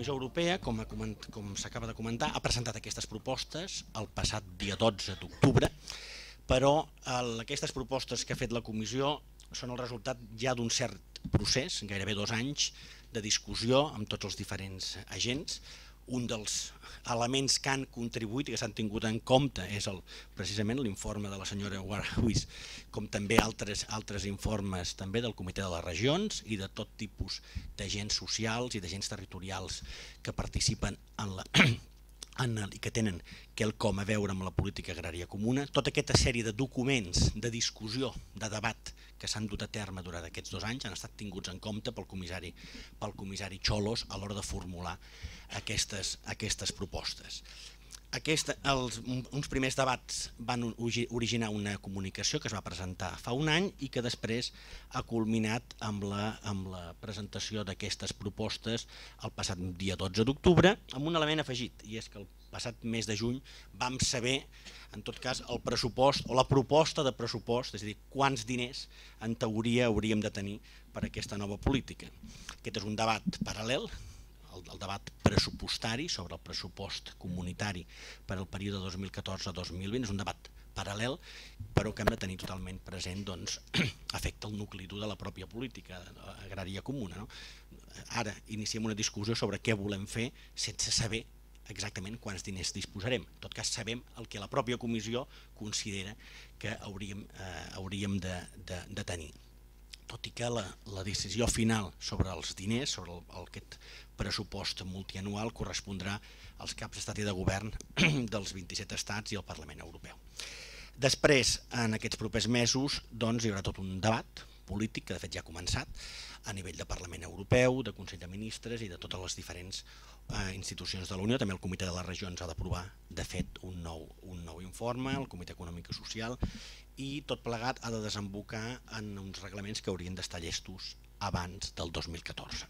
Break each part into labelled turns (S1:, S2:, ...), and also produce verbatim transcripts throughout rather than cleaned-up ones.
S1: Comissió Europea, com, com s'acaba de comentar, ha presentat aquestes propostes el passat dia dotze d'octubre, però el, aquestes propostes que ha fet la Comissió són el resultat ja d'un cert procés, gairebé dos anys, de discussió amb tots els diferents agents. Un dels elements que han contribuït i que s'han tingut en compte és el, precisament l'informe de la senyora Warhuis, com també altres, altres informes també del Comitè de les Regions i de tot tipus d'agents socials i d'agents territorials que participen en la, en el, i que tenen quelcom a veure amb la política agrària comuna. Tota aquesta sèrie de documents, de discussió, de debat que s'han dut a terme durant aquests dos anys han estat tinguts en compte pel comissari, pel comissari Cholos a l'hora de formular aquestes, aquestes propostes. Aquesta, els, uns primers debats van originar una comunicació que es va presentar fa un any i que després ha culminat amb la, amb la presentació d'aquestes propostes el passat dia dotze d'octubre, amb un element afegit, i és que el passat mes de juny vam saber, en tot cas, el pressupost o la proposta de pressupost, és a dir, quants diners en teoria hauríem de tenir per a aquesta nova política. Aquest és un debat paral·lel, el, el debat pressupostari sobre el pressupost comunitari per al període dos mil catorze a dos mil vint, és un debat paral·lel, però que hem de tenir totalment present, doncs, afecta el nucli dur de la pròpia política agrària comuna. No? Ara iniciem una discussió sobre què volem fer sense saber exactament quants diners disposarem. En tot cas, sabem el que la pròpia comissió considera que hauríem, eh, hauríem de, de, de tenir. Tot i que la, la decisió final sobre els diners, sobre el, el, aquest pressupost multianual, correspondrà als caps d'estat i de govern dels vint-i-set estats i el Parlament Europeu. Després, en aquests propers mesos, doncs, hi haurà tot un debat polític, que de fet ja ha començat, a nivell de Parlament Europeu, de Consell de Ministres i de totes les diferents eh, institucions de la Unió. També el Comitè de les Regions ha d'aprovar, de fet, un nou, un nou informe, el Comitè Econòmic i Social, i tot plegat ha de desembocar en uns reglaments que haurien d'estar llestos abans del dos mil catorze.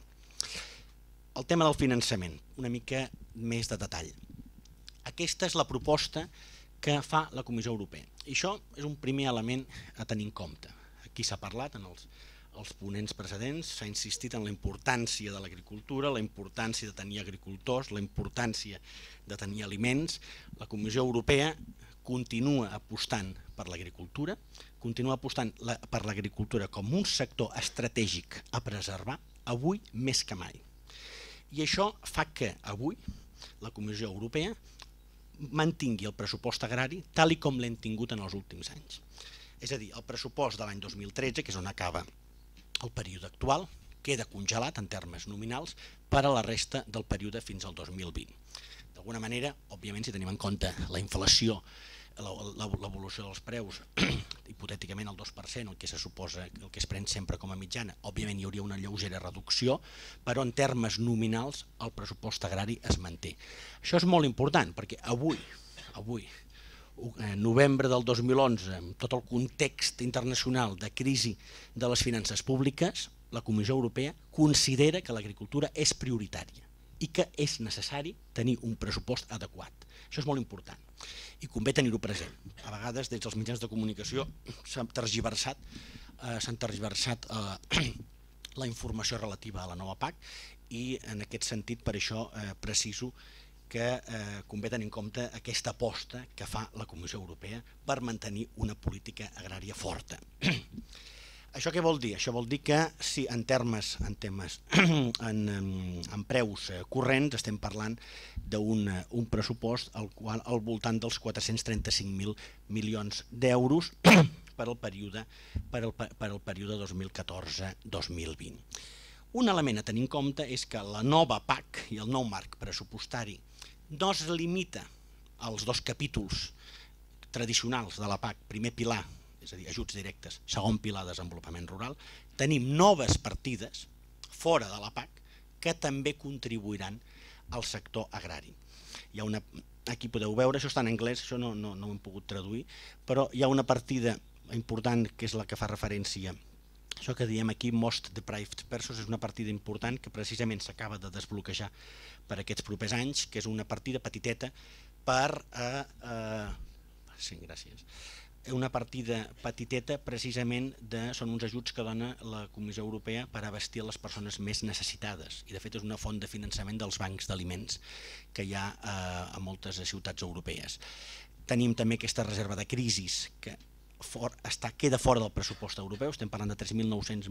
S1: El tema del finançament, una mica més de detall. Aquesta és la proposta que fa la Comissió Europea. I això és un primer element a tenir en compte. Aquí s'ha parlat en els, els ponents precedents, s'ha insistit en la importància de l'agricultura, la importància de tenir agricultors, la importància de tenir aliments. La Comissió Europea continua apostant per l'agricultura, continua apostant la, per l'agricultura com un sector estratègic a preservar, avui més que mai. I això fa que avui la Comissió Europea mantingui el pressupost agrari tal i com l'hem tingut en els últims anys. És a dir, el pressupost de l'any dos mil tretze, que és on acaba el període actual, queda congelat en termes nominals per a la resta del període fins al dos mil vint. D'alguna manera, òbviament, si tenim en compte la inflació, l'evolució dels preus, hipotèticament el dos per cent, el que se suposa, el que es pren sempre com a mitjana, òbviament hi hauria una lleugera reducció, però en termes nominals el pressupost agrari es manté. Això és molt important, perquè avui, avui, novembre del dos mil onze, amb tot el context internacional de crisi de les finances públiques, la Comissió Europea considera que l'agricultura és prioritària i que és necessari tenir un pressupost adequat. Això és molt important i convé tenir-ho present. A vegades, des dels mitjans de comunicació s'han tergiversat, eh, s'han tergiversat eh, la informació relativa a la nova P A C i en aquest sentit per això eh, preciso que eh, convé tenir en compte aquesta aposta que fa la Comissió Europea per mantenir una política agrària forta. Això què vol dir? Això vol dir que si en termes, en, temes, en, en preus corrents estem parlant d'un un pressupost al, qual, al voltant dels quatre-cents trenta-cinc mil milions d'euros per al període, per al, per al període dos mil catorze dos mil vint. Un element a tenir en compte és que la nova P A C i el nou marc pressupostari no es limita als dos capítols tradicionals de la P A C, primer pilar, és a dir, ajuts directes, segon pilar, desenvolupament rural. Tenim noves partides fora de la P A C que també contribuiran al sector agrari. Hi ha una, aquí podeu veure, això està en anglès, això no, no, no ho hem pogut traduir, però hi ha una partida important que és la que fa referència a això que diem aquí, Most Deprived Persons, és una partida important que precisament s'acaba de desbloquejar per aquests propers anys, que és una partida petiteta per, eh, eh, sí, gràcies, una partida petiteta precisament de, són uns ajuts que dona la Comissió Europea per abastir les persones més necessitades, i de fet és una font de finançament dels bancs d'aliments que hi ha a moltes ciutats europees. Tenim també aquesta reserva de crisis que For, està, queda fora del pressupost europeu, estem parlant de tres mil nou-cents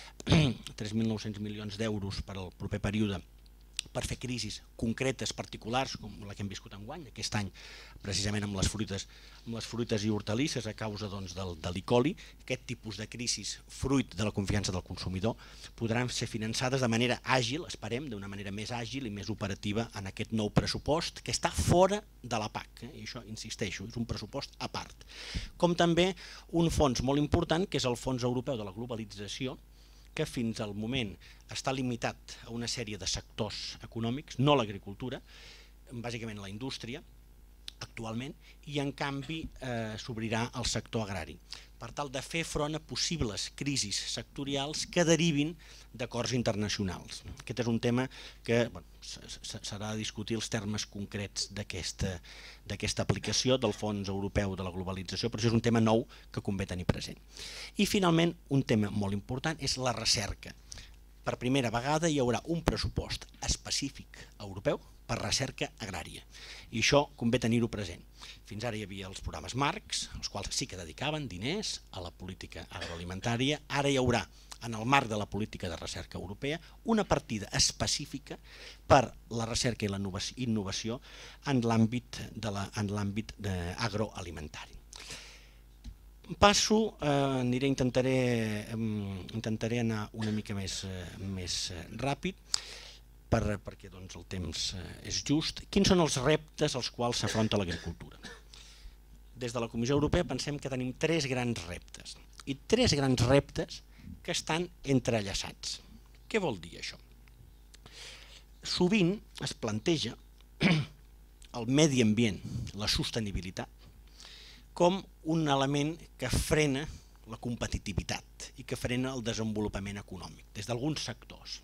S1: milions d'euros per al proper període per fer crisis concretes, particulars, com la que hem viscut enguany, aquest any, precisament amb les fruites, amb les fruites i hortalisses a causa doncs, del, de l'E. coli. Aquest tipus de crisis, fruit de la confiança del consumidor, podran ser finançades de manera àgil, esperem, d'una manera més àgil i més operativa en aquest nou pressupost que està fora de la P A C, eh? I això, insisteixo, és un pressupost a part. Com també un fons molt important, que és el Fons Europeu de la Globalització, que fins al moment està limitat a una sèrie de sectors econòmics, no l'agricultura, bàsicament la indústria, actualment, i en canvi eh, s'obrirà al sector agrari, per tal de fer front a possibles crisis sectorials que derivin d'acords internacionals. Aquest és un tema que bueno, s'haurà de discutir els termes concrets d'aquesta aplicació del Fons Europeu de la Globalització, però això és un tema nou que convé tenir present. I finalment, un tema molt important és la recerca. Per primera vegada hi haurà un pressupost específic europeu per recerca agrària, i això convé tenir-ho present. Fins ara hi havia els programes marcs, els quals sí que dedicaven diners a la política agroalimentària. Ara hi haurà, en el marc de la política de recerca europea, una partida específica per la recerca i la innovació en l'àmbit agroalimentari. Passo, eh, aniré, intentaré, eh, intentaré anar una mica més, eh, més ràpid, per, perquè doncs, el temps eh, és just. Quins són els reptes als quals s'afronta l'agricultura? Des de la Comissió Europea pensem que tenim tres grans reptes, i tres grans reptes que estan entrellaçats. Què vol dir això? Sovint es planteja el medi ambient, la sostenibilitat, com un element que frena la competitivitat i que frena el desenvolupament econòmic, des d'alguns sectors.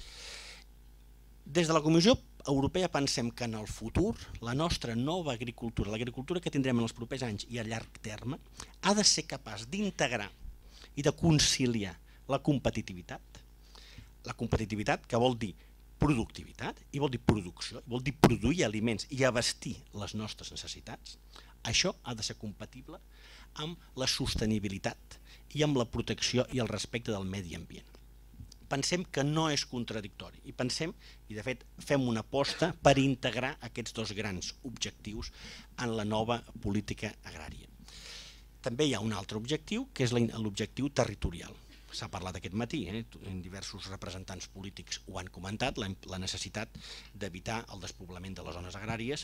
S1: Des de la Comissió Europea pensem que en el futur la nostra nova agricultura, l'agricultura que tindrem en els propers anys i a llarg terme, ha de ser capaç d'integrar i de conciliar la competitivitat, la competitivitat que vol dir productivitat i vol dir producció, vol dir produir aliments i abastir les nostres necessitats. Això ha de ser compatible amb la sostenibilitat i amb la protecció i el respecte del medi ambient. Pensem que no és contradictori i pensem, i de fet fem una aposta per integrar aquests dos grans objectius en la nova política agrària. També hi ha un altre objectiu, que és l'objectiu territorial. S'ha parlat aquest matí, eh? Diversos representants polítics ho han comentat, la, la necessitat d'evitar el despoblament de les zones agràries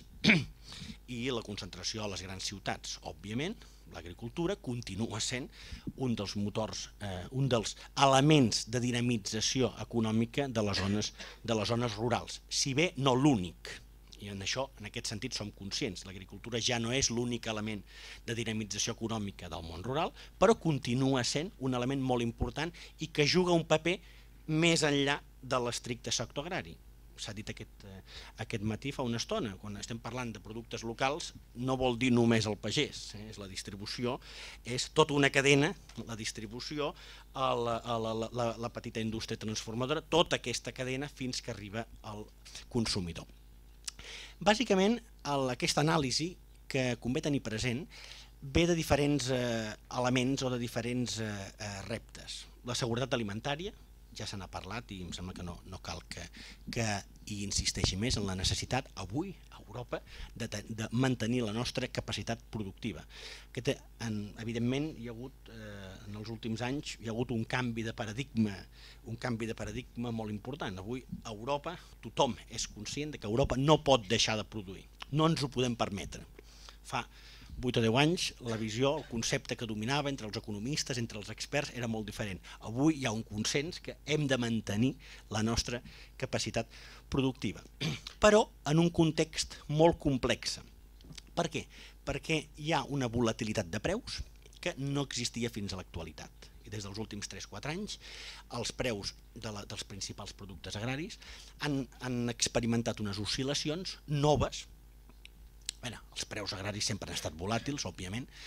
S1: i la concentració a les grans ciutats. Òbviament, l'agricultura continua sent un dels motors, eh, un dels elements de dinamització econòmica de les zones, de les zones rurals, si bé no l'únic. I en això, en aquest sentit, som conscients. L'agricultura ja no és l'únic element de dinamització econòmica del món rural, però continua sent un element molt important i que juga un paper més enllà de l'estricte sector agrari. S'ha dit aquest, eh, aquest matí fa una estona, quan estem parlant de productes locals no vol dir només el pagès, eh? És la distribució, és tota una cadena, la distribució, a la, a la, la, la petita indústria transformadora, tota aquesta cadena fins que arriba al consumidor. Bàsicament, aquesta anàlisi que convé tenir present ve de diferents eh, elements o de diferents eh, reptes. La seguretat alimentària, ja se n'ha parlat i em sembla que no, no cal que, que hi insisteixi més en la necessitat avui a Europa de, de mantenir la nostra capacitat productiva. Aquest, en, evidentment, hi ha hagut, eh, en els últims anys, hi ha hagut un canvi de paradigma, un canvi de paradigma molt important. Avui a Europa tothom és conscient de que Europa no pot deixar de produir, no ens ho podem permetre. Fa vuit o deu anys la visió, el concepte que dominava entre els economistes, entre els experts, era molt diferent. Avui hi ha un consens que hem de mantenir la nostra capacitat productiva, però en un context molt complex. Per què? Perquè hi ha una volatilitat de preus que no existia fins a l'actualitat. I des dels últims tres o quatre anys els preus de la, dels principals productes agraris han, han experimentat unes oscil·lacions noves. Bé, els preus agraris sempre han estat volàtils, òbviament,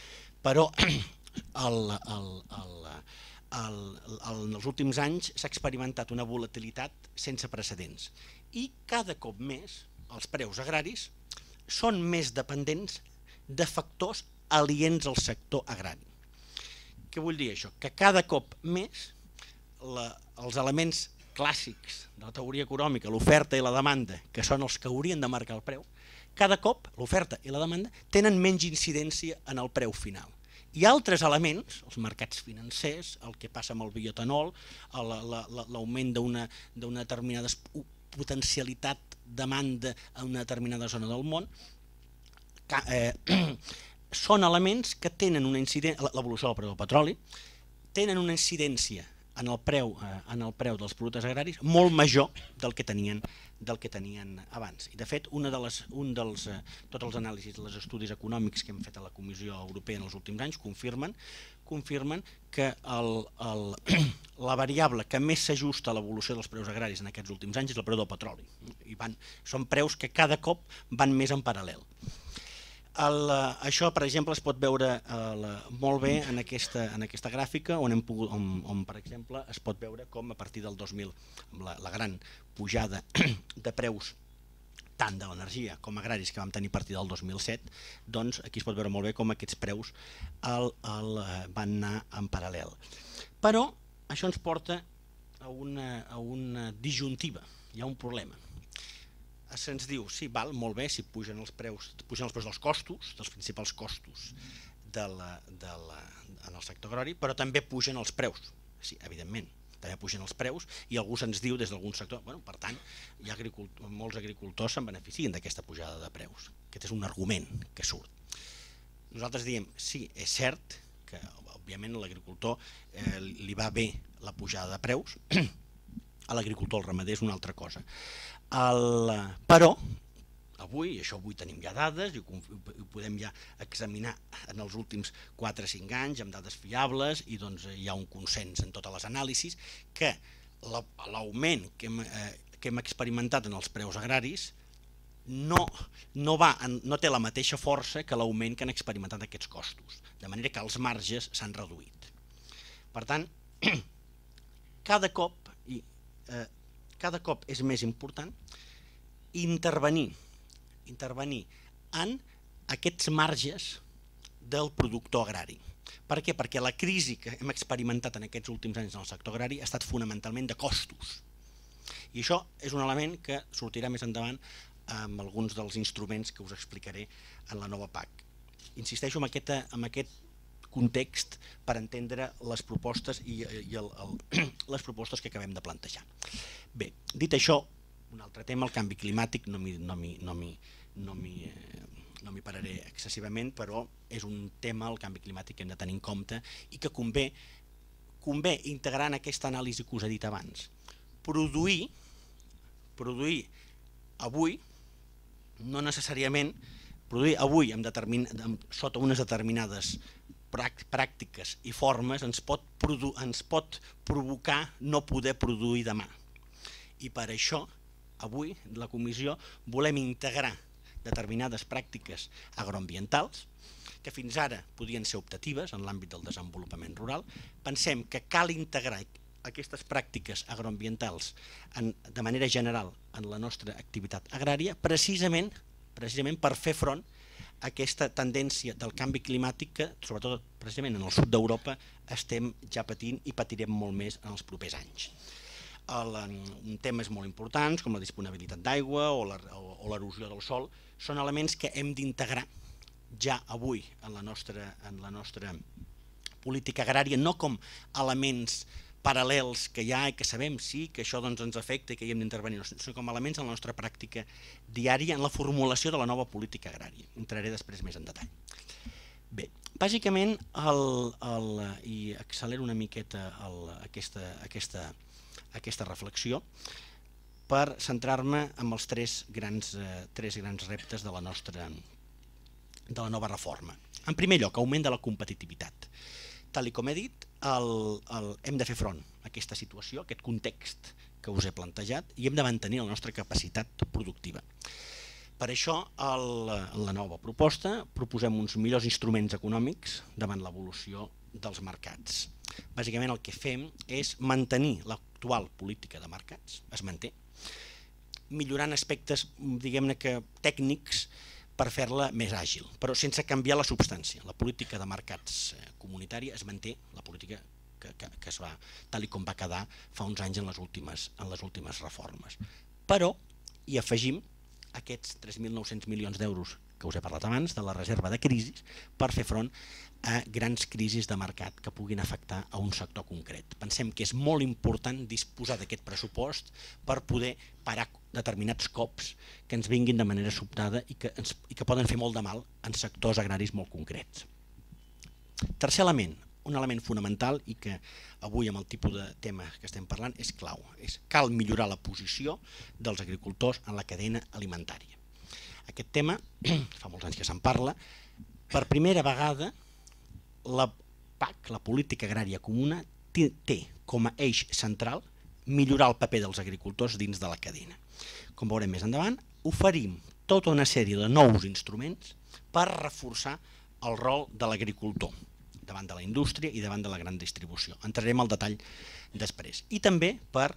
S1: però el, el, el, el, el, en els últims anys s'ha experimentat una volatilitat sense precedents i cada cop més els preus agraris són més dependents de factors aliens al sector agrari. Què vull dir això? Que cada cop més la, els elements clàssics de la teoria econòmica, l'oferta i la demanda, que són els que haurien de marcar el preu, cada cop l'oferta i la demanda tenen menys incidència en el preu final. I altres elements, els mercats financers, el que passa amb el bioetanol, l'augment d'una determinada potencialitat demanda en una determinada zona del món, eh, són elements que tenen una incidència, l'evolució del preu del petroli, tenen una incidència en el preu, eh, en el preu dels productes agraris molt major del que tenien, del que tenien abans. I de fet, una de les, un dels, eh, tots els anàlisis, els estudis econòmics que hem fet a la Comissió Europea en els últims anys confirmen, confirmen que el, el, la variable que més s'ajusta a l'evolució dels preus agraris en aquests últims anys és el preu del petroli. I van, són preus que cada cop van més en paral·lel. El, això, per exemple, es pot veure el, molt bé en aquesta, en aquesta gràfica, on, hem pogut, on, on, per exemple, es pot veure com a partir del dos mil, amb la, la gran pujada de preus tant de l'energia com agraris que vam tenir a partir del dos mil set, doncs aquí es pot veure molt bé com aquests preus el, el, van anar en paral·lel. Però això ens porta a una, a una disjuntiva, hi ha un problema. Se'ns diu, sí, val, molt bé, si pugen els preus, pugen els preus dels costos, dels principals costos de la, de la, en el sector agrari, però també pugen els preus, sí, evidentment, també pugen els preus i algú se'ns diu des d'algun sector, bueno, per tant, hi ha agricultor, molts agricultors se'n beneficien d'aquesta pujada de preus. Aquest és un argument que surt. Nosaltres diem, sí, és cert que, òbviament, a l'agricultor eh, li va bé la pujada de preus, a l'agricultor, al ramader, és una altra cosa. El, però, avui, i això avui tenim ja dades, i ho, ho podem ja examinar en els últims quatre o cinc anys, amb dades fiables, i doncs hi ha un consens en totes les anàlisis, que l'augment que, hem, eh, que hem experimentat en els preus agraris no, no, va, no té la mateixa força que l'augment que han experimentat aquests costos, de manera que els marges s'han reduït. Per tant, cada cop, i, eh, cada cop és més important intervenir, intervenir en aquests marges del productor agrari. Per què? Perquè la crisi que hem experimentat en aquests últims anys en el sector agrari ha estat fonamentalment de costos. I això és un element que sortirà més endavant amb alguns dels instruments que us explicaré en la nova P A C. Insisteixo en aquest, en aquest context per entendre les propostes i, i el, el, les propostes que acabem de plantejar. Bé, dit això, un altre tema, el canvi climàtic, no m'hi no no no no pararé excessivament, però és un tema, el canvi climàtic, que hem de tenir en compte i que convé, convé integrar en aquesta anàlisi que us he dit abans. Produir, produir avui, no necessàriament, produir avui amb determin, amb, sota unes determinades pràctiques i formes ens pot, ens pot provocar no poder produir demà. I per això, avui, la Comissió volem integrar determinades pràctiques agroambientals que fins ara podien ser optatives en l'àmbit del desenvolupament rural. Pensem que cal integrar aquestes pràctiques agroambientals en, de manera general en la nostra activitat agrària precisament, precisament per fer front a aquesta tendència del canvi climàtic que, sobretot precisament en el sud d'Europa, estem ja patint i patirem molt més en els propers anys. El, un temes molt importants com la disponibilitat d'aigua o l'erosió del sòl són elements que hem d'integrar ja avui en la nostra, en la nostra política agrària, no com elements paral·lels que hi ha i que sabem sí que això doncs, ens afecta i que hi hem d'intervenir, sinó com elements en la nostra pràctica diària en la formulació de la nova política agrària. Entraré després més en detall. Bé, bàsicament, el, el, i accelero una miqueta el, aquesta, aquesta, aquesta reflexió per centrar-me en els tres grans, eh, tres grans reptes de la nostra de la nova reforma. En primer lloc, augment de la competitivitat. Tal com he dit, el, el, hem de fer front a aquesta situació, a aquest context que us he plantejat, i hem de mantenir la nostra capacitat productiva. Per això, en la nova proposta, proposem uns millors instruments econòmics davant l'evolució dels mercats. Bàsicament el que fem és mantenir l'actual política de mercats, es manté, millorant aspectes, diguem-ne que tècnics, per fer-la més àgil, però sense canviar la substància. La política de mercats comunitària es manté, la política que, que, que es va, tal i com va quedar fa uns anys en les últimes, en les últimes reformes. Però hi afegim aquests tres mil nou-cents milions d'euros que us he parlat abans, de la reserva de crisi, per fer front a grans crisis de mercat que puguin afectar a un sector concret. Pensem que és molt important disposar d'aquest pressupost per poder parar determinats cops que ens vinguin de manera sobtada i que, ens, i que poden fer molt de mal en sectors agraris molt concrets. Tercer element, un element fonamental i que avui amb el tipus de tema que estem parlant és clau, és cal millorar la posició dels agricultors en la cadena alimentària. Aquest tema, fa molts anys que se'n parla, per primera vegada la P A C, la Política Agrària Comuna, té com a eix central millorar el paper dels agricultors dins de la cadena. Com veurem més endavant, oferim tota una sèrie de nous instruments per reforçar el rol de l'agricultor davant de la indústria i davant de la gran distribució. Entrarem al detall després. I també per,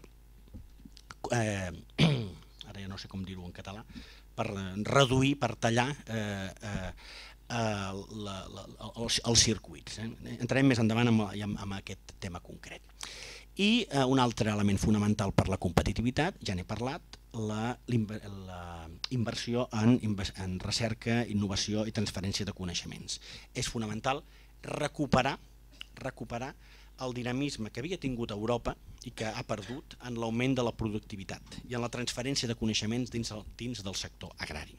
S1: eh, ara ja no sé com dir-ho en català, per reduir, per tallar eh, eh, eh, la, la, els, els circuits. Eh? Entrarem més endavant amb, amb, amb aquest tema concret. I eh, un altre element fonamental per la competitivitat, ja n'he parlat, la, la inversió en, en recerca, innovació i transferència de coneixements. És fonamental recuperar, recuperar el dinamisme que havia tingut Europa i que ha perdut en l'augment de la productivitat i en la transferència de coneixements dins, el, dins del sector agrari.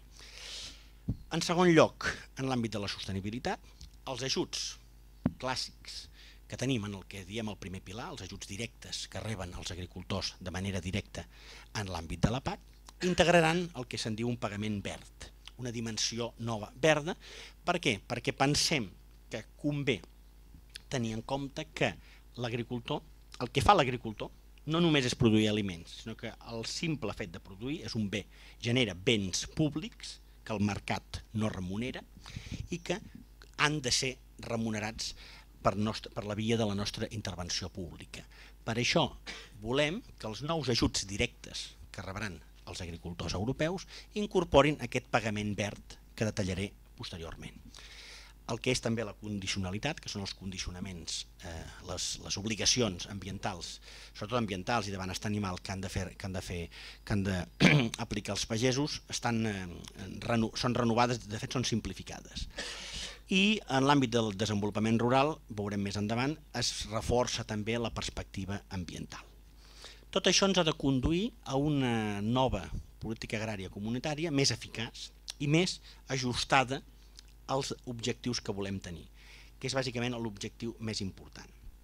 S1: En segon lloc, en l'àmbit de la sostenibilitat, els ajuts clàssics que tenim en el que diem el primer pilar, els ajuts directes que reben els agricultors de manera directa en l'àmbit de la P A C, integraran el que se'n diu un pagament verd, una dimensió nova verda. Per què? Perquè pensem que convé tenir en compte que l'agricultor, el que fa l'agricultor, no només és produir aliments, sinó que el simple fet de produir és un bé, genera béns públics que el mercat no remunera i que han de ser remunerats per, nostre, per la via de la nostra intervenció pública. Per això volem que els nous ajuts directes que rebran els agricultors europeus incorporin aquest pagament verd que detallaré posteriorment. El que és també la condicionalitat, que són els condicionaments, eh, les, les obligacions ambientals, sobretot ambientals i de benestar animal que han de fer, que han de fer, que han d'aplicar els pagesos, estan, eh, reno, són renovades, de fet són simplificades. I en l'àmbit del desenvolupament rural, veurem més endavant, es reforça també la perspectiva ambiental. Tot això ens ha de conduir a una nova política agrària comunitària més eficaç i més ajustada als objectius que volem tenir, que és bàsicament l'objectiu més important.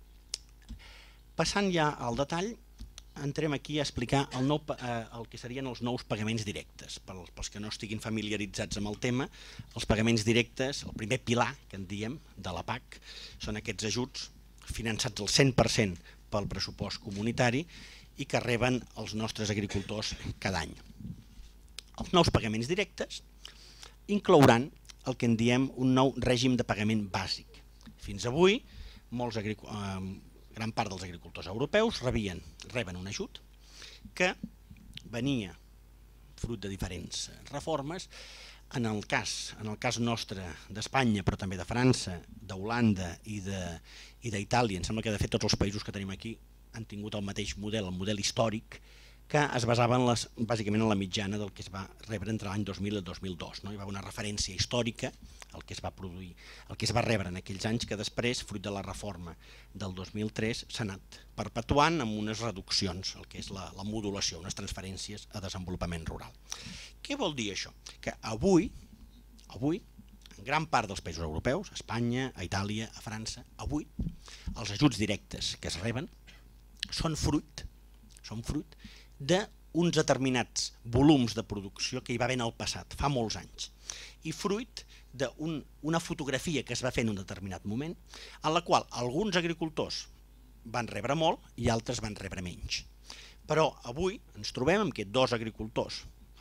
S1: Passant ja al detall, entrem aquí a explicar el, nou, eh, el que serien els nous pagaments directes. Pels que no estiguin familiaritzats amb el tema, els pagaments directes, el primer pilar que en diem de la P A C, són aquests ajuts finançats al cent per cent pel pressupost comunitari i que reben els nostres agricultors cada any. Els nous pagaments directes inclouran el que en diem un nou règim de pagament bàsic. Fins avui, molts eh, gran part dels agricultors europeus rebien, reben un ajut que venia fruit de diferents reformes. En el cas, en el cas nostre d'Espanya, però també de França, d'Holanda i d'Itàlia, em sembla que de fet tots els països que tenim aquí han tingut el mateix model, el model històric, que es basava en les, bàsicament en la mitjana del que es va rebre entre l'any dos mil i el dos mil dos. No? Hi va haver una referència històrica al que es va produir, el que es va rebre en aquells anys que després, fruit de la reforma del dos mil tres, s'ha anat perpetuant amb unes reduccions, el que és la, la modulació, unes transferències a desenvolupament rural. Què vol dir això? Que avui, avui, en gran part dels països europeus, a Espanya, a Itàlia, a França, avui, els ajuts directes que es reben són fruit, són fruit d'uns determinats volums de producció que hi va haver en el passat, fa molts anys, i fruit d'una fotografia que es va fer en un determinat moment, en la qual alguns agricultors van rebre molt i altres van rebre menys. Però avui ens trobem amb que dos agricultors,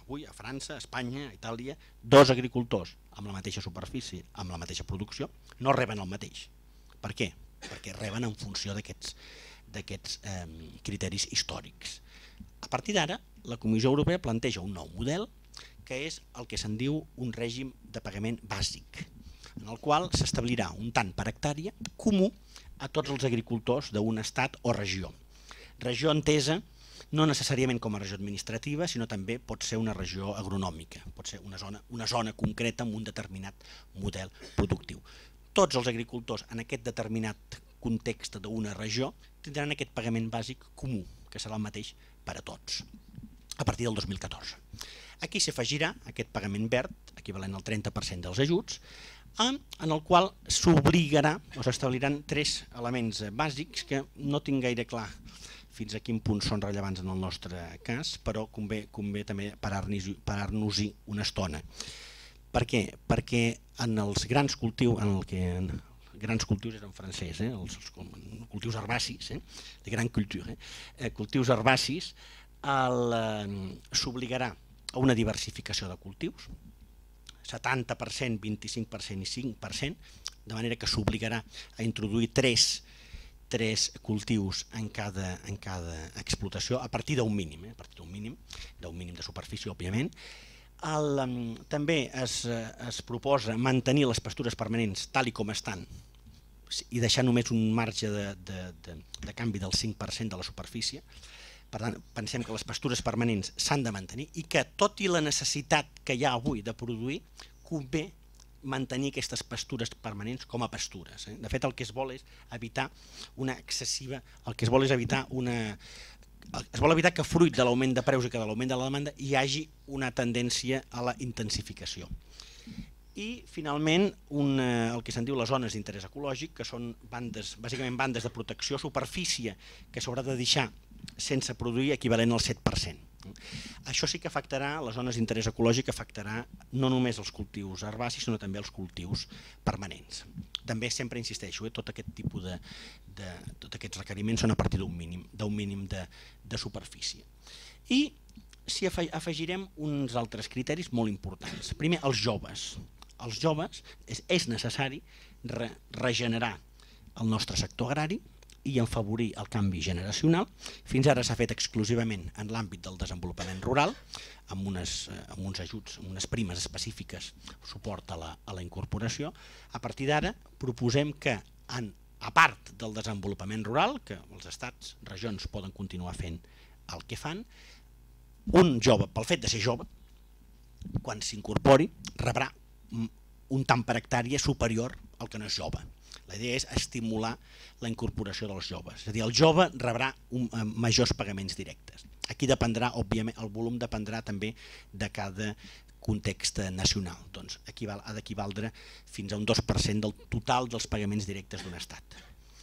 S1: avui a França, a Espanya, a Itàlia, dos agricultors amb la mateixa superfície, amb la mateixa producció, no reben el mateix. Per què? Perquè reben en funció d'aquests d'aquests eh, criteris històrics. A partir d'ara, la Comissió Europea planteja un nou model que és el que se'n diu un règim de pagament bàsic, en el qual s'establirà un tant per hectàrea comú a tots els agricultors d'un estat o regió. Regió entesa no necessàriament com a regió administrativa, sinó també pot ser una regió agronòmica, pot ser una zona, una zona concreta amb un determinat model productiu. Tots els agricultors en aquest determinat context d'una regió tindran aquest pagament bàsic comú, que serà el mateix per a tots, a partir del dos mil catorze. Aquí s'afegirà aquest pagament verd, equivalent al trenta per cent dels ajuts, en el qual s'obligarà o s'establiran tres elements bàsics que no tinc gaire clar fins a quin punt són rellevants en el nostre cas, però convé, convé també parar-nos-hi una estona. Per què? Perquè en els grans cultius, en el que en grans cultius és en francès, eh? els, els cultius herbacis, eh? de gran cultura, eh? cultius herbacis, eh, s'obligarà a una diversificació de cultius, setanta per cent, vint-i-cinc per cent i cinc per cent, de manera que s'obligarà a introduir tres, tres cultius en cada, en cada explotació, a partir d'un mínim, eh? a partir d'un mínim, d'un mínim de superfície, òbviament. El, també es, es proposa mantenir les pastures permanents tal i com estan i deixar només un marge de, de, de, de canvi del cinc per cent de la superfície. Per tant, pensem que les pastures permanents s'han de mantenir i que, tot i la necessitat que hi ha avui de produir, convé mantenir aquestes pastures permanents com a pastures. Eh? De fet, el que es vol és evitar una excessiva, el que es vol és evitar una... Es vol evitar que fruit de l'augment de preus i que de l'augment de la demanda hi hagi una tendència a la intensificació. I, finalment, un, el que se'n diu les zones d'interès ecològic, que són bandes, bàsicament bandes de protecció, superfície que s'haurà de deixar sense produir equivalent al set per cent. Això sí que afectarà, les zones d'interès ecològic afectarà no només els cultius herbacis, sinó també els cultius permanents. També sempre insisteixo, eh, tot aquest tipus de, de tots aquests requeriments són a partir d'un mínim, d'un mínim de, de superfície. I si afegirem uns altres criteris molt importants. Primer, els joves. Els joves és, és necessari re, regenerar el nostre sector agrari i afavorir el canvi generacional. Fins ara s'ha fet exclusivament en l'àmbit del desenvolupament rural, amb, unes, amb uns ajuts, amb unes primes específiques, suport a la, a la incorporació. A partir d'ara proposem que, en, a part del desenvolupament rural, que els estats, regions poden continuar fent el que fan, un jove, pel fet de ser jove, quan s'incorpori, rebrà un tant per hectàrea superior al que no és jove. La idea és estimular la incorporació dels joves. És a dir, el jove rebrà un, uh, majors pagaments directes. Aquí dependrà, òbviament, el volum dependrà també de cada context nacional. Doncs equival, ha d'equivaldre fins a un dos per cent del total dels pagaments directes d'un estat.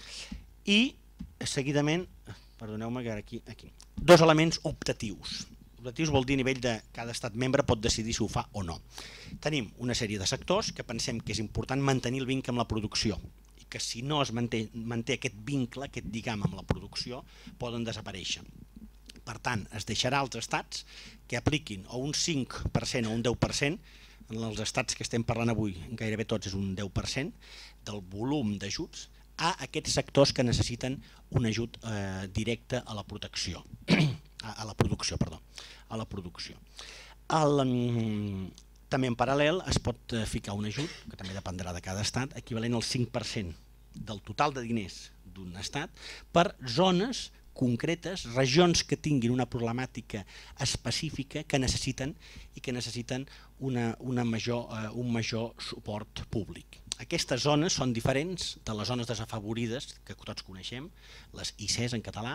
S1: I, seguidament, perdoneu-me que ara aquí, aquí, dos elements optatius. Optatius vol dir a nivell de cada estat membre pot decidir si ho fa o no. Tenim una sèrie de sectors que pensem que és important mantenir el vincle amb la producció i que si no es manté, manté aquest vincle, aquest lligam amb la producció, poden desaparèixer. Per tant, es deixarà als estats que apliquin o un cinc per cent o un deu per cent, en els estats que estem parlant avui, gairebé tots és un deu per cent, del volum d'ajuts a aquests sectors que necessiten un ajut eh, directe a la protecció. a la producció, perdó, a la producció. El, també en paral·lel es pot ficar un ajut, que també dependrà de cada estat, equivalent al cinc per cent del total de diners d'un estat per zones concretes, regions que tinguin una problemàtica específica que necessiten i que necessiten una, una major, uh, un major suport públic. Aquestes zones són diferents de les zones desafavorides que tots coneixem, les I C Es en català,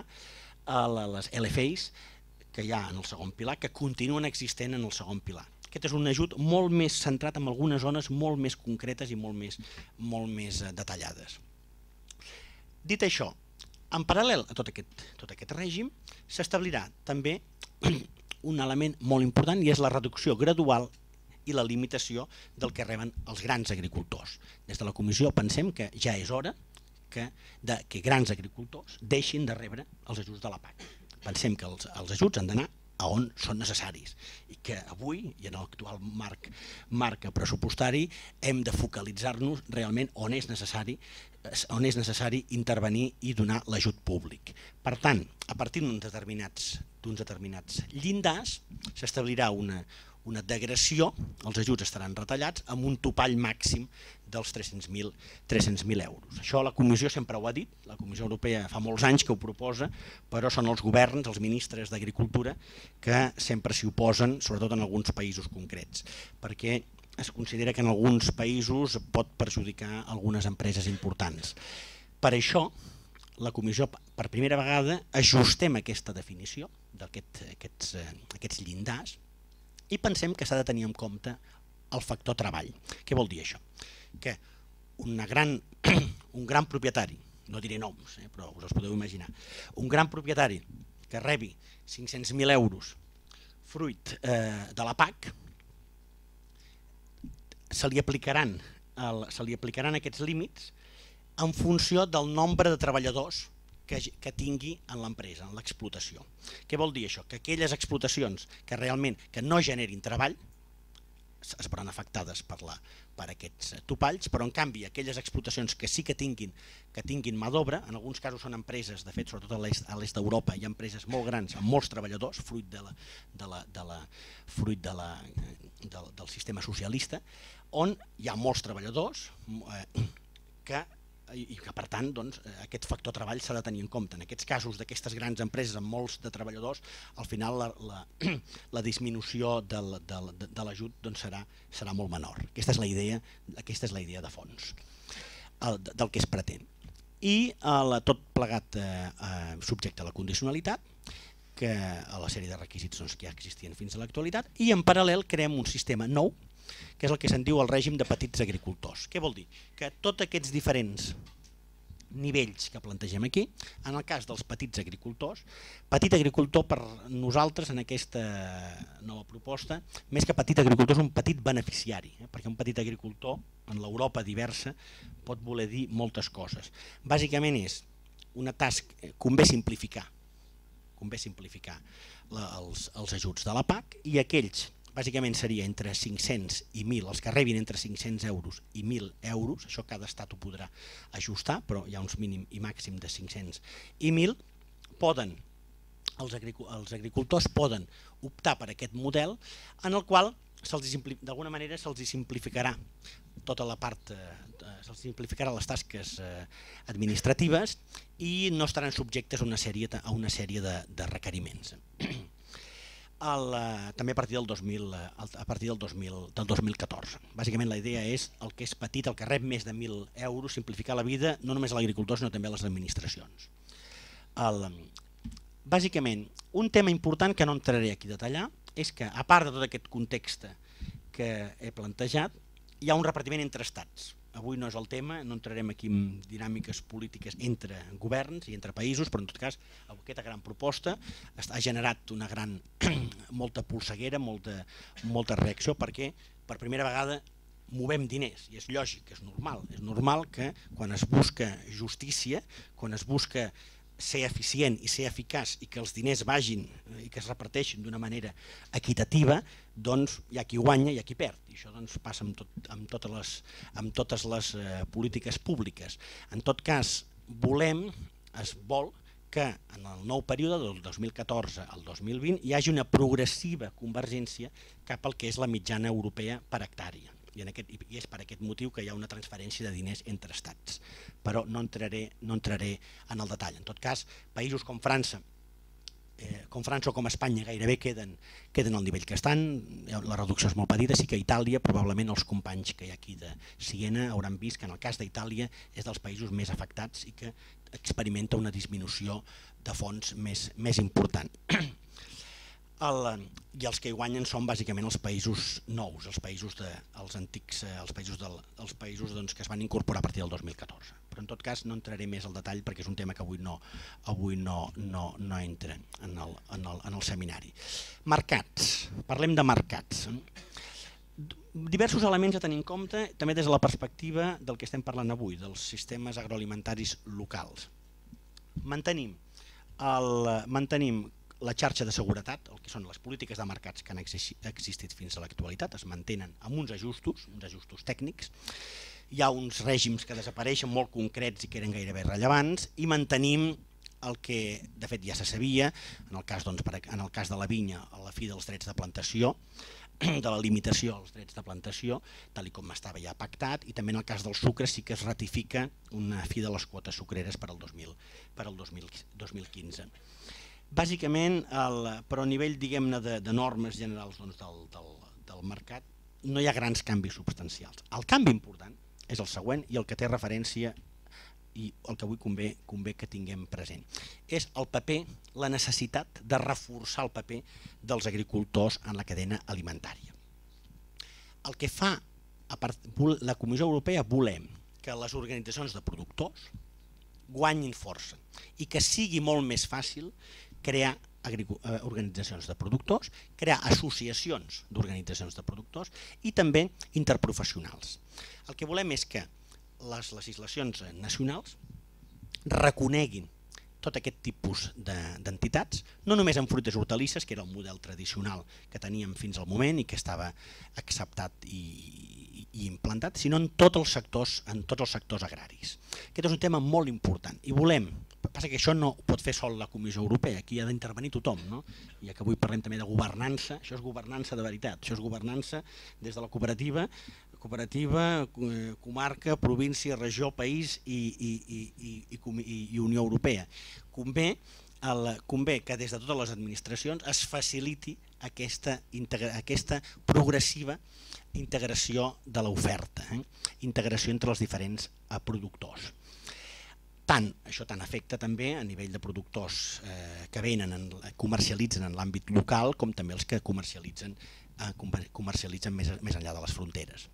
S1: les L F Is que hi ha en el segon pilar, que continuen existent en el segon pilar. Aquest és un ajut molt més centrat en algunes zones molt més concretes i molt més, molt més detallades. Dit això, en paral·lel a tot aquest, tot aquest règim, s'establirà també un element molt important i és la reducció gradual i la limitació del que reben els grans agricultors. Des de la Comissió pensem que ja és hora que, que grans agricultors deixin de rebre els ajuts de la P A C. Pensem que els, els ajuts han d'anar a on són necessaris i que avui, i en l'actual marc, marc pressupostari, hem de focalitzar-nos realment on és necessari on és necessari intervenir i donar l'ajut públic. Per tant, a partir d'uns determinats, d'uns determinats llindars s'establirà una, una degressió, els ajuts estaran retallats amb un topall màxim dels tres-cents mil euros. Això la Comissió sempre ho ha dit, la Comissió Europea fa molts anys que ho proposa, però són els governs, els ministres d'Agricultura, que sempre s'hi oposen, sobretot en alguns països concrets, perquè es considera que en alguns països pot perjudicar algunes empreses importants. Per això, la Comissió, per primera vegada, ajustem aquesta definició d'aquests aquests, aquests llindars i pensem que s'ha de tenir en compte el factor treball. Què vol dir això? Que una gran, un gran propietari, no diré noms, eh, però us els podeu imaginar, un gran propietari que rebi cinc-cents mil euros fruit eh, de la P A C, se li aplicaran, el, se li aplicaran aquests límits en funció del nombre de treballadors que, que tingui en l'empresa, en l'explotació. Què vol dir això? Que aquelles explotacions que realment que no generin treball es veuran afectades per, la, per aquests topalls, però en canvi aquelles explotacions que sí que tinguin, que tinguin mà d'obra, en alguns casos són empreses, de fet sobretot a l'est d'Europa hi ha empreses molt grans amb molts treballadors, fruit, de la, de la, de la, fruit de la, del, del sistema socialista, on hi ha molts treballadors eh, que i que per tant doncs, aquest factor treball s'ha de tenir en compte. En aquests casos d'aquestes grans empreses amb molts de treballadors, al final la, la, la disminució del, del, de l'ajut doncs, serà, serà molt menor. Aquesta és la idea, aquesta és la idea de fons el, del que es pretén. I el, tot plegat eh, eh, subjecte a la condicionalitat, que a la sèrie de requisits doncs, que ja existien fins a l'actualitat, i en paral·lel creem un sistema nou que és el que se'n diu el règim de petits agricultors. Què vol dir? Que tots aquests diferents nivells que plantegem aquí, en el cas dels petits agricultors, petit agricultor per nosaltres en aquesta nova proposta, més que petit agricultor és un petit beneficiari, eh? Perquè un petit agricultor en l'Europa diversa pot voler dir moltes coses. Bàsicament és una tasca, convé simplificar, convé simplificar la, els, els ajuts de la P A C i aquells bàsicament seria entre cinc-cents i mil, els que rebin entre cinc-cents euros i mil euros, això cada estat ho podrà ajustar, però hi ha uns mínim i màxim de cinc-cents i mil, poden, els, els agricultors poden optar per aquest model en el qual d'alguna manera se'ls simplificarà tota la part, eh, se'ls simplificarà les tasques eh, administratives i no estaran subjectes a una sèrie, a una sèrie de, de requeriments. El, eh, també a partir del dos mil, a partir del dos mil, del dos mil catorze. Bàsicament la idea és el que és petit, el que rep més de mil euros, simplificar la vida no només a l'agricultor sinó també a les administracions. El, bàsicament, un tema important que no entraré aquí a detallar és que, a part de tot aquest context que he plantejat, hi ha un repartiment entre estats. Avui no és el tema, no entrarem aquí en dinàmiques polítiques entre governs i entre països, però en tot cas aquesta gran proposta ha generat una gran, molta polseguera, molta, molta reacció, perquè per primera vegada movem diners, i és lògic, és normal. És normal que quan es busca justícia, quan es busca ser eficient i ser eficaç i que els diners vagin i que es reparteixin d'una manera equitativa, doncs hi ha qui guanya i hi ha qui perd. I això doncs, passa amb, tot, amb totes les, amb totes les eh, polítiques públiques. En tot cas, volem, es vol que en el nou període del dos mil catorze al dos mil vint hi hagi una progressiva convergència cap al que és la mitjana europea per hectàrea. I, en aquest, i és per aquest motiu que hi ha una transferència de diners entre estats. Però no entraré, no entraré en el detall. En tot cas, països com França, eh, com França o com Espanya gairebé queden, queden al nivell que estan, la reducció és molt petita, sí que a Itàlia probablement els companys que hi ha aquí de Siena hauran vist que en el cas d'Itàlia és dels països més afectats i que experimenta una disminució de fons més, més important. El, i els que hi guanyen són bàsicament els països nous, els països, de, els antics, els països, del, els països doncs, que es van incorporar a partir del dos mil catorze. Però en tot cas no entraré més al detall perquè és un tema que avui no, avui no, no, no entra en el, en, el, en el seminari. Mercats, parlem de mercats. Diversos elements a tenir en compte també des de la perspectiva del que estem parlant avui, dels sistemes agroalimentaris locals. Mantenim, el, mantenim la xarxa de seguretat, el que són les polítiques de mercats que han existit fins a l'actualitat, es mantenen amb uns ajustos, uns ajustos tècnics. Hi ha uns règims que desapareixen molt concrets i que eren gairebé rellevants, i mantenim el que de fet ja se sabia, en el cas, doncs, en el cas de la vinya, a la fi dels drets de plantació, de la limitació als drets de plantació, tal com estava ja pactat, i també en el cas del sucre sí que es ratifica una fi de les quotes sucreres per al dos mil quinze. Bàsicament, el, però a nivell, diguem-ne, de, de normes generals, doncs, del, del, del mercat, no hi ha grans canvis substancials. El canvi important és el següent, i el que té referència i el que avui convé, convé que tinguem present. És el paper, la necessitat de reforçar el paper dels agricultors en la cadena alimentària. El que fa a part, la Comissió Europea, volem que les organitzacions de productors guanyin força i que sigui molt més fàcil crear organitzacions de productors, crear associacions d'organitzacions de productors i també interprofessionals. El que volem és que les legislacions nacionals reconeguin tot aquest tipus d'entitats, no només en fruites i hortalisses, que era el model tradicional que teníem fins al moment i que estava acceptat i, i implantat, sinó en tots els sectors, en tots els sectors agraris. Aquest és un tema molt important i volem, passa que això no ho pot fer sol la Comissió Europea, aquí ha d'intervenir tothom, no? Ja que avui parlem també de governança, això és governança de veritat, això és governança des de la cooperativa, cooperativa, comarca, província, regió, país i, i, i, i, i, i Unió Europea. Convé, el, convé que des de totes les administracions es faciliti aquesta, aquesta progressiva integració de l'oferta, eh? Integració entre els diferents eh, productors. Tant, això tant afecta també a nivell de productors eh, que venen, en, comercialitzen en l'àmbit local, com també els que comercialitzen, eh, comercialitzen més, més enllà de les fronteres.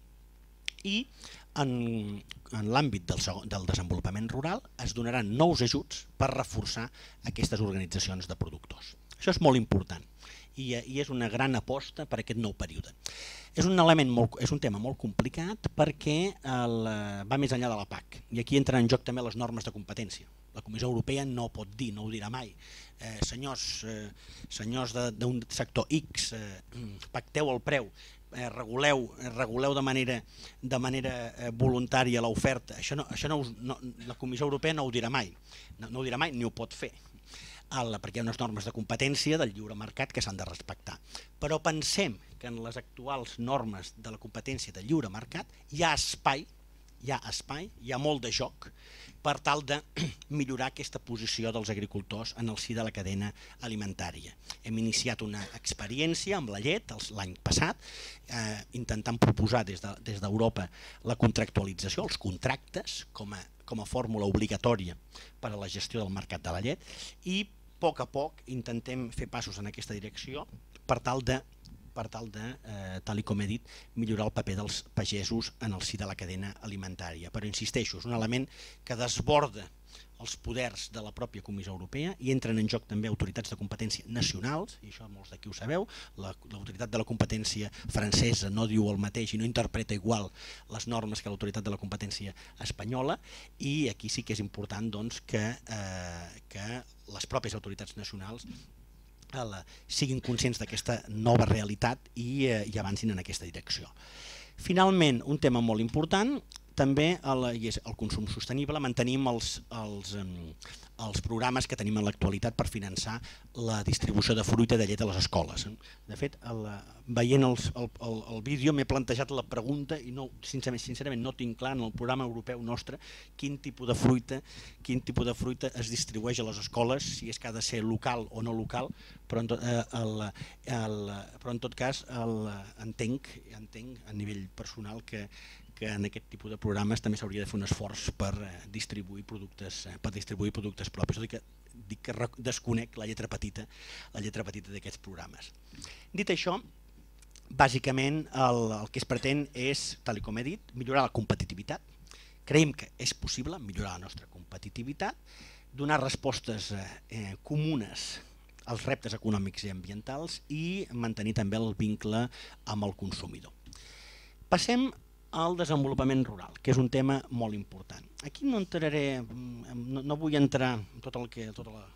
S1: I en, en l'àmbit del, del desenvolupament rural es donaran nous ajuts per reforçar aquestes organitzacions de productors. Això és molt important i, i és una gran aposta per aquest nou període. És un, element molt, és un tema molt complicat perquè el, va més enllà de la P A C i aquí entren en joc també les normes de competència. La Comissió Europea no pot dir, no ho dirà mai, eh, senyors, eh, senyors d'un sector X, eh, pacteu el preu, Eh, reguleu, eh, reguleu de manera, de manera eh, voluntària l'oferta. Això, no, això no, no, la Comissió Europea no ho dirà mai, no, no ho dirà mai ni ho pot fer, el, perquè hi ha unes normes de competència del lliure mercat que s'han de respectar. Però pensem que en les actuals normes de la competència del lliure mercat hi ha espai, hi ha espai, hi ha molt de joc per tal de millorar aquesta posició dels agricultors en el si de la cadena alimentària. Hem iniciat una experiència amb la llet l'any passat, eh, intentant proposar des d'Europa de, la contractualització, els contractes, com a, com a fórmula obligatòria per a la gestió del mercat de la llet, i a poc a poc intentem fer passos en aquesta direcció per tal de per tal de, eh, tal com he dit, millorar el paper dels pagesos en el si de la cadena alimentària. Però insisteixo, és un element que desborda els poders de la pròpia Comissió Europea i entren en joc també autoritats de competència nacionals, i això molts d'aquí ho sabeu, l'autoritat de la competència francesa no diu el mateix i no interpreta igual les normes que l'autoritat de la competència espanyola, i aquí sí que és important doncs, que, eh, que les pròpies autoritats nacionals siguin conscients d'aquesta nova realitat i, eh, i avancin en aquesta direcció. Finalment, un tema molt important, també el, és el consum sostenible. Mantenim els, els, els programes que tenim en l'actualitat per finançar la distribució de fruita i de llet a les escoles. De fet, el, veient els, el, el, el vídeo m'he plantejat la pregunta i no, sincerament, sincerament no tinc clar en el programa europeu nostre quin tipus de fruita quin tipus de fruita es distribueix a les escoles, si és que ha de ser local o no local, però en tot, eh, el, el, però en tot cas el, entenc, entenc a nivell personal que que en aquest tipus de programes també s'hauria de fer un esforç per distribuir productes, per distribuir productes propis. Dic que, dic que desconec la lletra petita, la lletra petita d'aquests programes. Dit això, bàsicament el, el que es pretén és, tal com he dit, millorar la competitivitat. Creiem que és possible millorar la nostra competitivitat, donar respostes eh, comunes als reptes econòmics i ambientals i mantenir també el vincle amb el consumidor. Passem al desenvolupament rural, que és un tema molt important. Aquí no entraré, no, no vull entrar en tot el que, tota la,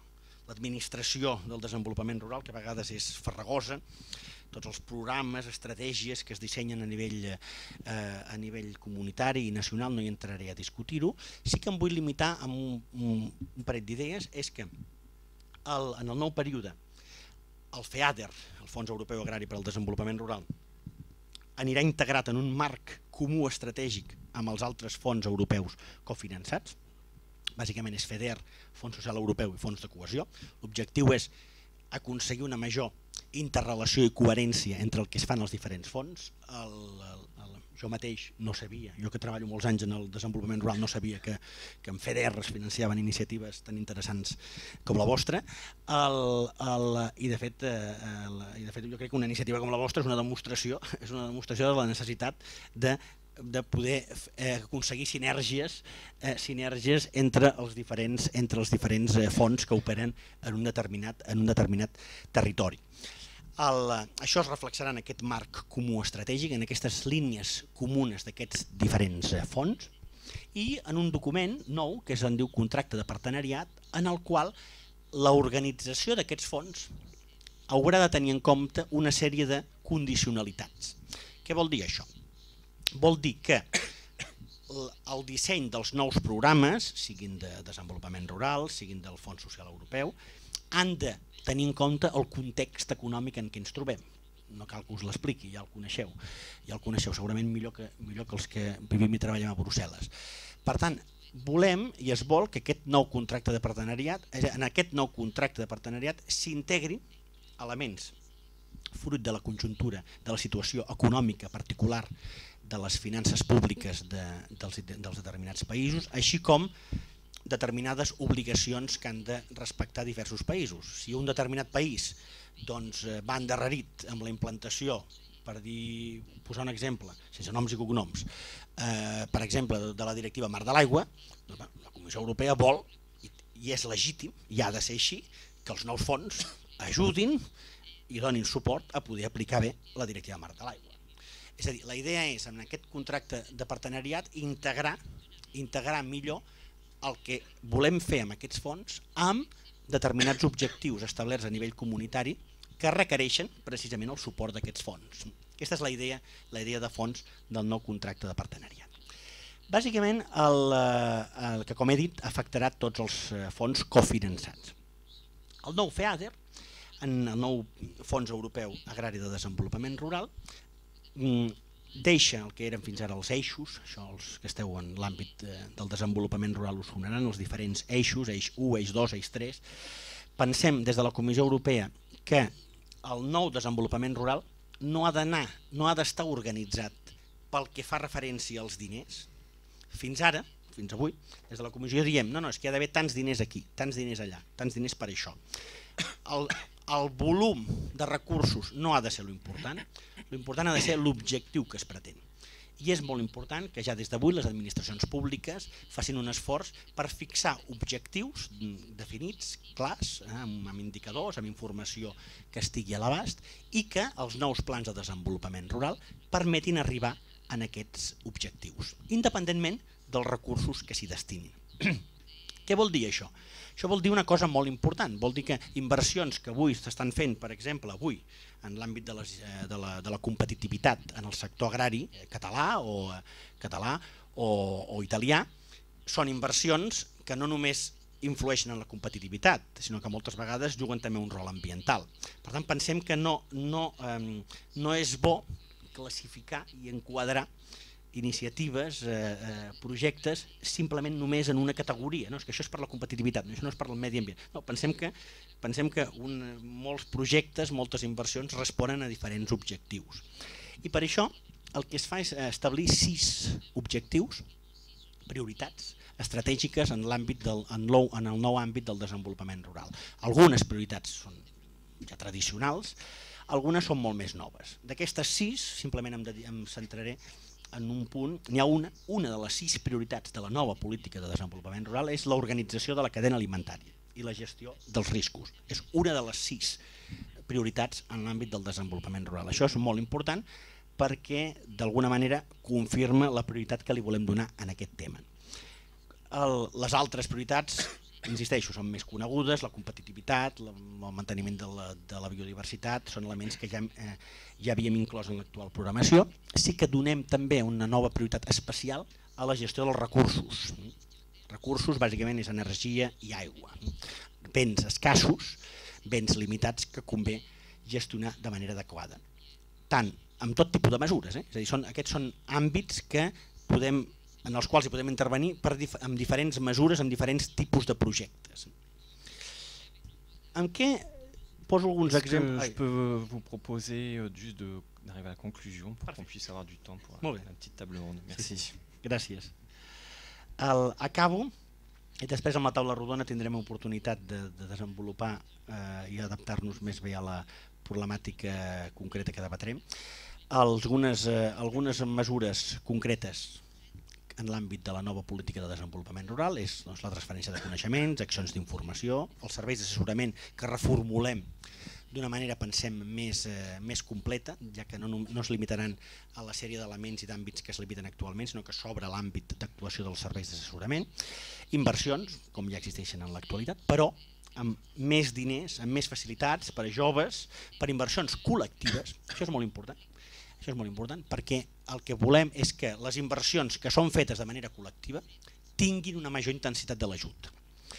S1: l'administració del desenvolupament rural, que a vegades és farragosa, tots els programes, estratègies que es dissenyen a nivell, eh, a nivell comunitari i nacional, no hi entraré a discutir-ho. Sí que em vull limitar amb un, un, un parell d'idees, és que el, en el nou període el FEADER, el Fons Europeu Agrari per al Desenvolupament Rural, anirà integrat en un marc comú estratègic amb els altres fons europeus cofinançats. Bàsicament és FEDER, Fons Social Europeu i Fons de Cohesió. L'objectiu és aconseguir una major interrelació i coherència entre el que es fan els diferents fons. El, el, el, jo mateix no sabia, jo que treballo molts anys en el desenvolupament rural, no sabia que, que en FEDER es financiaven iniciatives tan interessants com la vostra. El, el, i, de fet, el, I de fet jo crec que una iniciativa com la vostra és una demostració, és una demostració de la necessitat de de poder eh, aconseguir sinergies, eh, sinergies entre els diferents, entre els diferents eh, fons que operen en un determinat, en un determinat territori. El, això es reflexarà en aquest marc comú estratègic, en aquestes línies comunes d'aquests diferents eh, fons, i en un document nou que es diu contracte de partenariat, en el qual l'organització d'aquests fons haurà de tenir en compte una sèrie de condicionalitats. Què vol dir això? Vol dir que el disseny dels nous programes, siguin de desenvolupament rural, siguin del Fons Social Europeu, han de tenir en compte el context econòmic en què ens trobem. No cal que us l'expliqui, ja el coneixeu, ja el coneixeu segurament millor que, millor que els que vivim i treballem a Brussel·les. Per tant, volem i es vol que aquest nou contracte de partenariat, en aquest nou contracte de partenariat s'integrin elements fruit de la conjuntura, de la situació econòmica particular de les finances públiques de, dels, dels determinats països, així com determinades obligacions que han de respectar diversos països. Si un determinat país doncs, va endarrerit amb la implantació, per dir, posar un exemple, sense noms i cognoms, eh, per exemple, de la directiva Mar de l'Aigua, la Comissió Europea vol, i és legítim, i ha de ser així, que els nous fons ajudin i donin suport a poder aplicar bé la directiva Mar de l'Aigua. És a dir, la idea és, en aquest contracte de partenariat, integrar, integrar millor el que volem fer amb aquests fons amb determinats objectius establerts a nivell comunitari que requereixen precisament el suport d'aquests fons. Aquesta és la idea, la idea de fons del nou contracte de partenariat. Bàsicament, el, el que, com he dit, afectarà tots els fons cofinançats. El nou FEADER, en el nou Fons Europeu Agrari de Desenvolupament Rural, deixa el que eren fins ara els eixos, això els que esteu en l'àmbit del desenvolupament rural us sonaran, els diferents eixos, eix u, eix dos, eix tres. Pensem des de la Comissió Europea que el nou desenvolupament rural no ha d'anar, no ha d'estar organitzat pel que fa referència als diners. Fins ara, fins avui, des de la Comissió diem no, no, és que hi ha d'haver tants diners aquí, tants diners allà, tants diners per això. El, el volum de recursos no ha de ser l'important, l'important ha de ser l'objectiu que es pretén. I és molt important que ja des d'avui les administracions públiques facin un esforç per fixar objectius definits, clars, eh, amb, amb indicadors, amb informació que estigui a l'abast i que els nous plans de desenvolupament rural permetin arribar a aquests objectius, independentment dels recursos que s'hi destinin. Què vol dir això? Això vol dir una cosa molt important, vol dir que inversions que avui s'estan fent, per exemple, avui, en l'àmbit de, de, la, de la competitivitat en el sector agrari català o, català o, o italià, són inversions que no només influeixen en la competitivitat, sinó que moltes vegades juguen també un rol ambiental. Per tant, pensem que no, no, eh, no és bo classificar i enquadrar iniciatives, eh, eh, projectes, simplement només en una categoria. No? És que això és per la competitivitat, no? Això no és per el medi ambient. No, pensem que, pensem que un, molts projectes, moltes inversions responen a diferents objectius. I per això el que es fa és establir sis objectius, prioritats estratègiques en, l'àmbit del, en, en el nou àmbit del desenvolupament rural. Algunes prioritats són ja tradicionals, algunes són molt més noves. D'aquestes sis, simplement em, em centraré en un punt, n'hi ha una, una de les sis prioritats de la nova política de desenvolupament rural és l'organització de la cadena alimentària i la gestió dels riscos. És una de les sis prioritats en l'àmbit del desenvolupament rural. Això és molt important perquè d'alguna manera confirma la prioritat que li volem donar en aquest tema. El, les altres prioritats insisteixo, són més conegudes, la competitivitat, el manteniment de la, de la biodiversitat, són elements que ja, eh, ja havíem inclòs en l'actual programació. Sí que donem també una nova prioritat especial a la gestió dels recursos. Recursos bàsicament és energia i aigua. Béns escassos, béns limitats que convé gestionar de manera adequada. Tant amb tot tipus de mesures, eh? És a dir, són, aquests són àmbits que podem, en els quals hi podem intervenir per, amb diferents mesures, amb diferents tipus de projectes. En què poso alguns exemples?
S2: Je peux vous proposer juste d'arriver à la conclusion pour qu'on puisse avoir du temps pour la petite table ronde. Merci.
S1: Sí, sí. Gràcies. El, acabo i després amb la taula rodona tindrem oportunitat de, de desenvolupar eh, i adaptar-nos més bé a la problemàtica concreta que debatrem. Algunes, eh, algunes mesures concretes en l'àmbit de la nova política de desenvolupament rural és doncs, la transferència de coneixements, accions d'informació, els serveis d'assessorament que reformulem d'una manera, pensem, més, eh, més completa, ja que no, no es limitaran a la sèrie d'elements i d'àmbits que es limiten actualment, sinó que s'obre l'àmbit d'actuació dels serveis d'assessorament, inversions, com ja existeixen en l'actualitat, però amb més diners, amb més facilitats per a joves, per inversions col·lectives, això és molt important. Això és molt important perquè el que volem és que les inversions que són fetes de manera col·lectiva tinguin una major intensitat de l'ajut.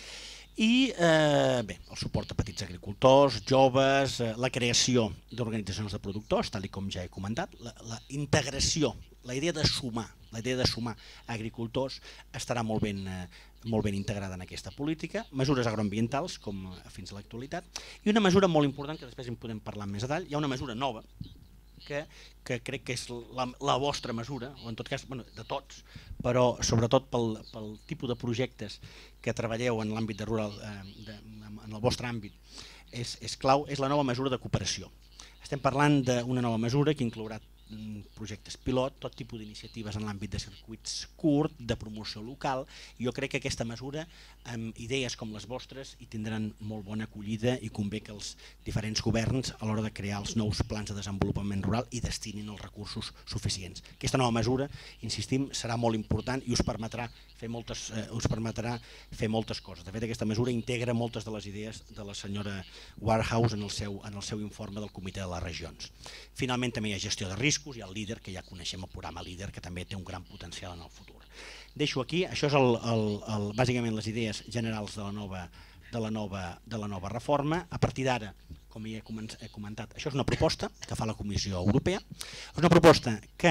S1: I eh, bé, el suport a petits agricultors, joves, eh, la creació d'organitzacions de productors, tal com ja he comentat, la, la integració, la idea de sumar, la idea de sumar agricultors estarà molt ben, eh, molt ben integrada en aquesta política, mesures agroambientals com fins a l'actualitat, i una mesura molt important que després en podem parlar més a detall, hi ha una mesura nova que, que crec que és la, la vostra mesura, o en tot cas bueno, de tots, però sobretot pel, pel tipus de projectes que treballeu en l'àmbit de rural, eh, de, en el vostre àmbit, és, és clau, és la nova mesura de cooperació. Estem parlant d'una nova mesura que inclourà projectes pilot, tot tipus d'iniciatives en l'àmbit de circuits curts, de promoció local. Jo crec que aquesta mesura, amb idees com les vostres, hi tindran molt bona acollida i convé que els diferents governs a l'hora de crear els nous plans de desenvolupament rural hi destinin els recursos suficients. Aquesta nova mesura, insistim, serà molt important i us permetrà fer moltes, eh, us permetrà fer moltes coses. De fet, aquesta mesura integra moltes de les idees de la senyora Waterhouse en el seu, en el seu informe del Comitè de les Regions. Finalment, també hi ha gestió de riscos, i el líder, que ja coneixem el programa líder, que també té un gran potencial en el futur. Deixo aquí, això és el, el, el, bàsicament les idees generals de la nova, de la nova, de la nova reforma. A partir d'ara, com ja he comentat, això és una proposta que fa la Comissió Europea, és una proposta que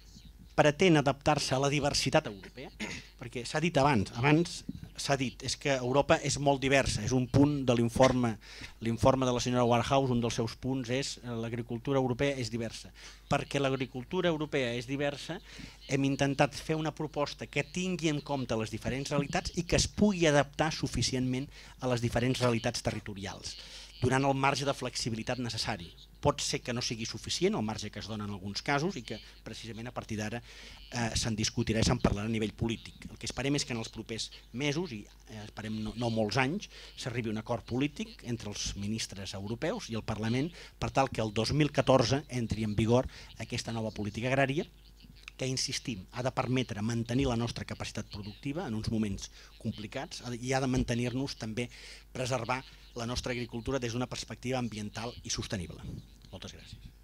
S1: pretén adaptar-se a la diversitat europea, perquè s'ha dit abans, abans s'ha dit, és que Europa és molt diversa, és un punt de l'informe, l'informe de la senyora Waterhouse, un dels seus punts és l'agricultura europea és diversa. Perquè l'agricultura europea és diversa, hem intentat fer una proposta que tingui en compte les diferents realitats i que es pugui adaptar suficientment a les diferents realitats territorials, donant el marge de flexibilitat necessari. Pot ser que no sigui suficient el marge que es dona en alguns casos i que precisament a partir d'ara eh, se'n discutirà i se'n parlarà a nivell polític. El que esperem és que en els propers mesos, i eh, esperem no, no molts anys, s'arribi a un acord polític entre els ministres europeus i el Parlament per tal que el dos mil catorze entri en vigor aquesta nova política agrària que, insistim, ha de permetre mantenir la nostra capacitat productiva en uns moments complicats i ha de mantenir-nos també preservar la nostra agricultura des d'una perspectiva ambiental i sostenible. Moltes gràcies.